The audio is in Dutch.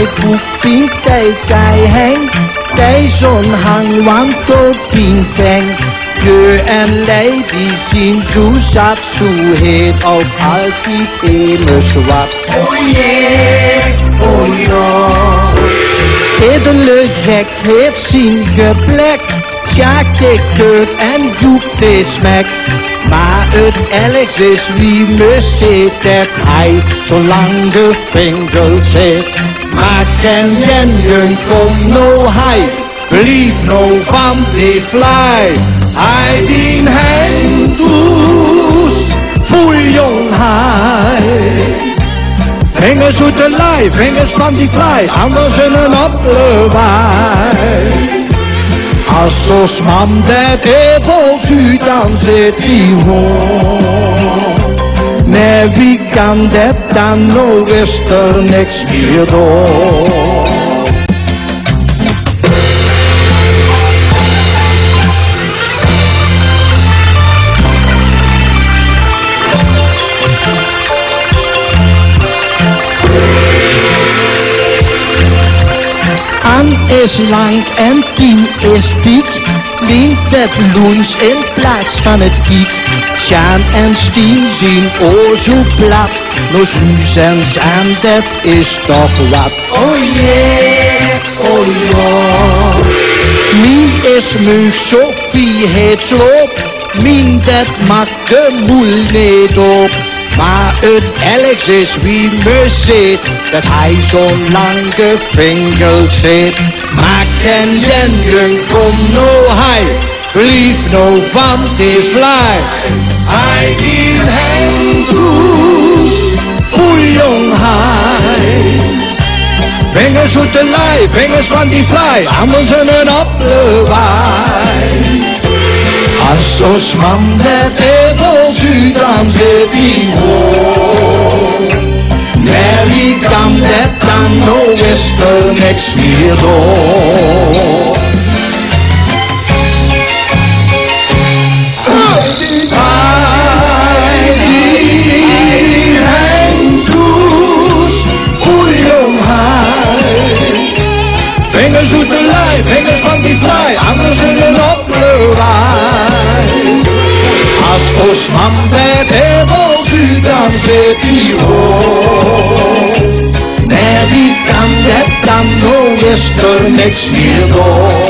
boekpien, kei heng. Kei zo'n hangwand op pinkeng. Je en lei die zien zo zat, zo heet op altijd ene zwart. Oh yeah, oh ja. Edele gek heeft zien geblek. Ja, kijk het en doet de smek. Maar het Alex is wie me zit, dat hij zo lang gevingeld zit. Maar ken je kom no hij, blief no van die fly. Hij dien hen toes, voel jong hij. Vingers uit de lei, vingers van die fly, anders in een appelwaai. Als zo'n man dat even u dan zit die hoor. Nee, wie kan dat dan nog, is er niks meer door. An is lang en 10 is dik. Dient het loens in plaats van het kiek. Sjaan en Stien zien o zo plat. Nos huis en zaan, dat is toch wat. Oh yeah, oh ja. Mien is meug, Sophie heet sloop. Mien dat maakt de moel niet op. Maar het Alex is wie me zit, dat hij zo lang gevingeld zit. Maar ken je kom no hij, blief no van die fly. Hij dien hem toes, voel jong hij. Vingers uit de lei, vingers van die fly, anders in een appelwaai. Als zo'n man dat even u dan zit die hoor. Nee, wie kan dat dan nog, is er niks meer door. Hij die hen toes, hoe jong hij. Vingers uit de lei, vingers van die fly, anders in een appelwaai. Als zo'n man dat even u dan zit die hoor. Nee, wie kan dat dan nog, is er niks meer door.